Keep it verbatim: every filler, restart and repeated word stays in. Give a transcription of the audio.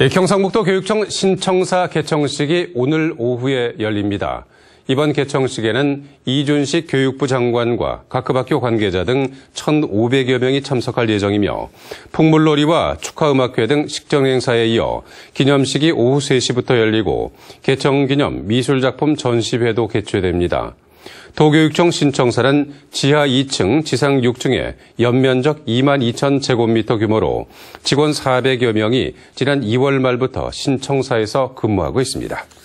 네, 경상북도 교육청 신청사 개청식이 오늘 오후에 열립니다. 이번 개청식에는 이준식 교육부 장관과 각급 학교 관계자 등 천오백여 명이 참석할 예정이며 풍물놀이와 축하음악회 등 식전 행사에 이어 기념식이 오후 세 시부터 열리고 개청기념 미술작품 전시회도 개최됩니다. 도교육청 신청사는 지하 이 층, 지상 육 층에 연면적 이만 이천 제곱미터 규모로 직원 사백여 명이 지난 이월 말부터 신청사에서 근무하고 있습니다.